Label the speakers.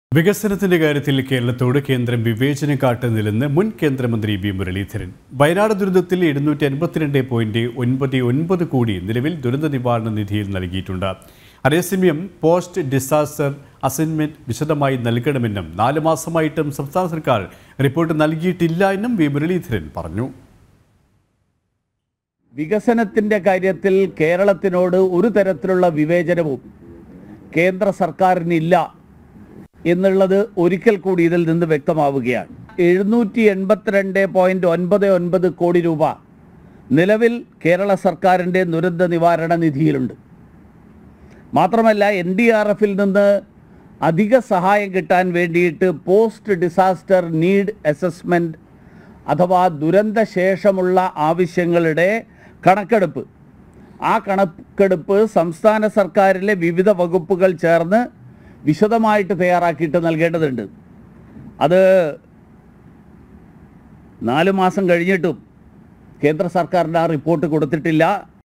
Speaker 1: വികസനത്തിന്റെ കാര്യത്തിൽ കേരളത്തോട് കേന്ദ്രം വിവേചനം കാട്ടുന്നില്ലെന്ന് മുൻ കേന്ദ്രമന്ത്രി വി മുരളീധരൻ. വയനാട് ദുരന്തത്തിൽ 752.99 കോടി നിലവിൽ ദുരന്ത നിവാരണ നിധിയിൽ നൽകിയിട്ടുണ്ട്. അതേസമയം പോസ്റ്റ് ഡിസാസ്റ്റർ അസൈൻമെന്റ് വിശദമായി നൽകണമെന്നും 4 മാസമായിട്ടും സംസ്ഥാന സർക്കാർ റിപ്പോർട്ട് നൽകിയിട്ടില്ല എന്നും വി മുരളീധരൻ പറഞ്ഞു.
Speaker 2: വികസനത്തിന്റെ കാര്യത്തിൽ കേരളത്തിനോട് ഒരു തരത്തിലുള്ള വിവേചനവും കേന്ദ്ര സർക്കാരിനില്ല എന്നുള്ളത് ഒരിക്കൽ കൂടി ഇതിൽ നിന്ന് വ്യക്തമാവുകയാണ്. 782.99 കോടി രൂപ നിലവിൽ കേരള സർക്കാരിൻ്റെ ദുരന്ത നിവാരണ നിധിയിലുണ്ട്. മാത്രമല്ല NDRFിൽ നിന്ന് അധിക സഹായം കിട്ടാൻ വേണ്ടിയിട്ട് പോസ്റ്റ് ഡിസാസ്റ്റർ നീഡ് അസസ്മെൻറ്റ് അഥവാ ദുരന്ത ശേഷമുള്ള ആവശ്യങ്ങളുടെ കണക്കെടുപ്പ്, ആ കണക്കെടുപ്പ് സംസ്ഥാന സർക്കാരിലെ വിവിധ വകുപ്പുകൾ ചേർന്ന് വിശദമായിട്ട് തയ്യാറാക്കിയിട്ട് നൽകേണ്ടതുണ്ട്. അത് 4 മാസം കഴിഞ്ഞിട്ടും കേന്ദ്ര സർക്കാരിന് ആ റിപ്പോർട്ട് കൊടുത്തിട്ടില്ല.